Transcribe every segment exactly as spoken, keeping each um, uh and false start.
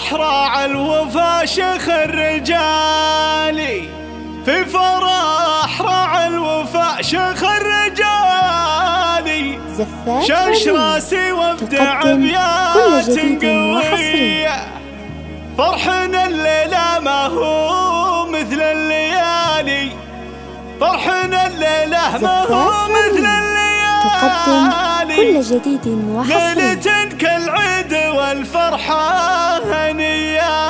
فرح راعى الوفا شيخ الرجال، في فرح راعى الوفا شيخ الرجال. شاش راسي وابدع ابيات قوية، فرحنا الليلة ما هو مثل الليالي، فرحنا الليلة ما هو مثل الليالي. تقدم كل جديد وحصري، ليلة كالعيد والفرحة هنية،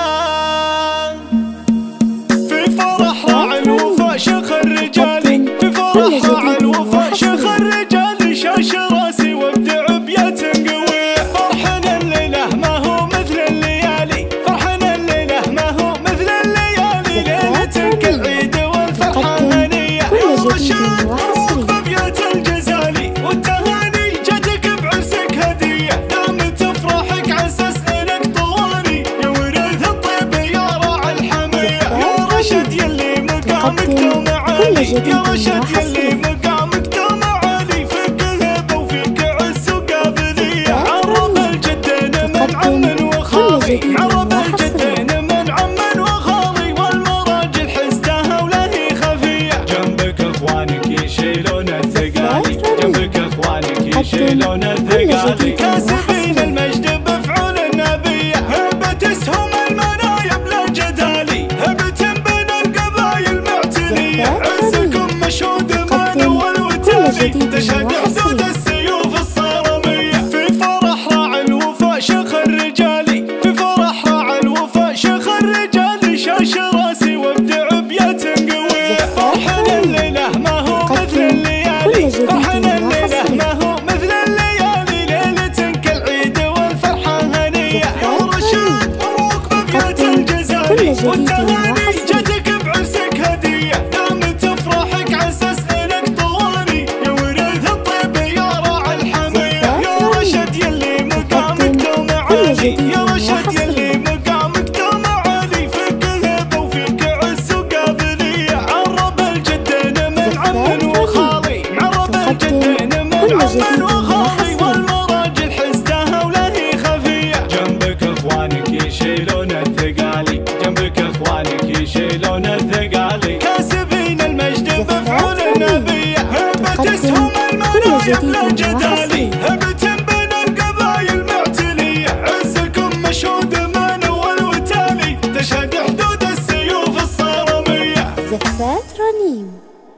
في فرح راعى الوفا شيخ الرجال، في فرح راعى الوفا شيخ الرجال. شاش راسي وابدع ابيات قوية، فرحنا الليلة ما هو مثل الليالي، فرحنا الليلة ما هو مثل الليالي. ليلة كالعيد والفرحة هنية، يا رشاد مبروك بابيات الجزالي، والتهاني جاتك بعرسك هدية، دامت افراحك عسسنا لك طوالي، يا ورث الطيب يا راعي الحمية، يا رشاد يلي مقامك دوم عالي، يا رشاد يلي مقامك دوم عالي، فيك هبة وفيك عز وقابلية. عرب الجدين من عم وخالي، عرب الجدين من عم وخالي، والمراجل حزتها ولا هي خفية. جنبك اخوانك يشيلون الثقالي، جنبك اخوانك يشيلون الثقالي، كاسبين المجد بفعول النبية، هبة اسهم المنايا بلا جدالي، هبة بين القبايل معتلية، عزكم مشهود من اول وتالي، تشهد حدود السيوف الصارمية. في فرح راعى الوفا شيخ الرجال، في فرح راعى الوفا شيخ الرجال. شاش راسي وابدع ابيات قوية، فرحنا الليلة ما هو مثل الليالي، فرحنا الليلة ما هو مثل الليالي. ليلة كالعيد والفرحة هنية، يا رشاد مبروك بابيات الجزالي، والتهاني جاتك بعرسك هدية، دامت افراحك عسسنا لك طوالي، يا ورث الطيب يا راعي الحمية، يا رشاد يلي مقامك دوم عالي، يا رشاد يلي مقامك دوم عالي، فيك هبة وفيك عز وقابلية. عرب الجدين من عم وخالي، عرب الجدين من عم وخالي، والمراجل حزتها ولا هي خفية. جنبك اخوانك يشيلون الثقالي، جنبك اخوانك يشيلون الثقالي، كاسبين المجد بفعول النبية، هبة اسهم المنايا بلا جدالي، هبة بين القبايل معتلية، عزكم مشهود من اول وتالي، تشهد حدود السيوف الصارمية. زفات رنيم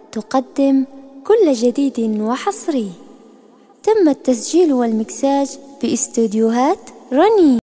تقدم كل جديد وحصري. تم التسجيل والمكساج باستوديوهات رنيم.